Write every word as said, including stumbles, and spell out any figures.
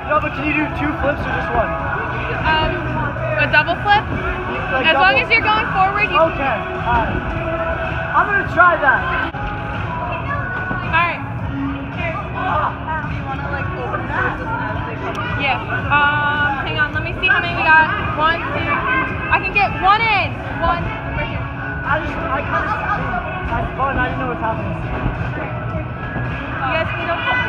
No, but can you do two flips or just one? Um, a double flip? Like as double. long as you're going forward, you Okay, alright. I'm gonna try that. Alright. Do you want to like open sources as they come in? Yeah. Um, hang on, let me see how many we got. One, two, I can get one in. One, right here. I just, I kind of, I fun, I didn't know what's happening. You guys can go.